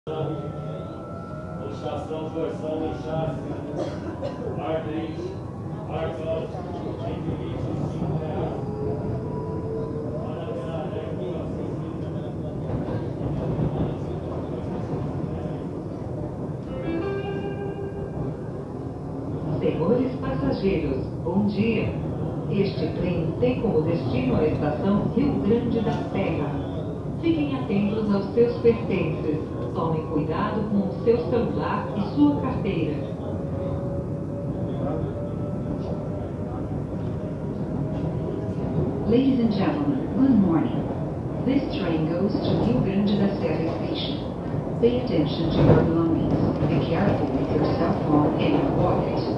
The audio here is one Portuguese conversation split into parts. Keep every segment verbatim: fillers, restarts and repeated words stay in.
Estação Versão Inchaço, Artes, Arcos, cento e vinte e cinco reais. Senhores passageiros, bom dia. Este trem tem como destino a estação Rio Grande da Serra. Fiquem atentos aos seus pertences. Tomem cuidado com o seu celular e sua carteira. Ladies and gentlemen, good morning. This train goes to Rio Grande da Serra station. Pay attention to your belongings. Be careful with your cell phone and your wallet.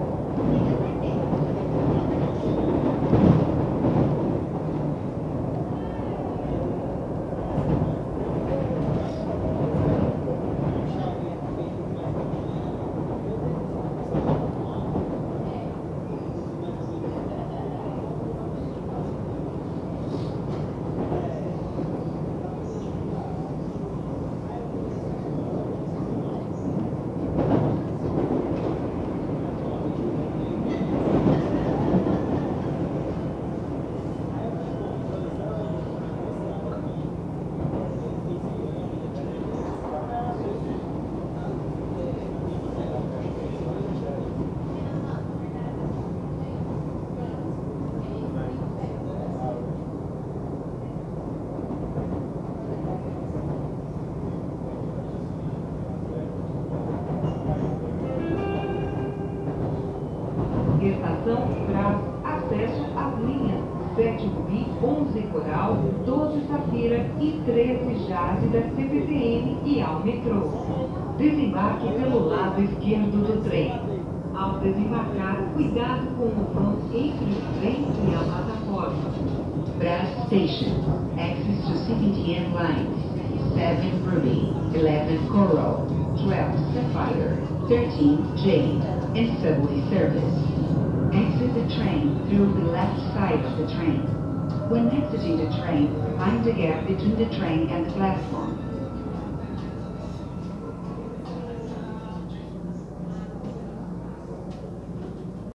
Estação Brás, acesso às linhas sete Rubi, onze Coral, doze Safira e treze Jade da C P T M e ao metrô. Desembarque pelo lado esquerdo do trem. Ao desembarcar, cuidado com o vão entre o trem e a plataforma. Brás Station. Access to C P T M lines. seven Ruby, eleven Coral, twelve Sapphire, thirteen Jade, and subway service. Exit the train through the left side of the train. When exiting the train, find the gap between the train and the platform.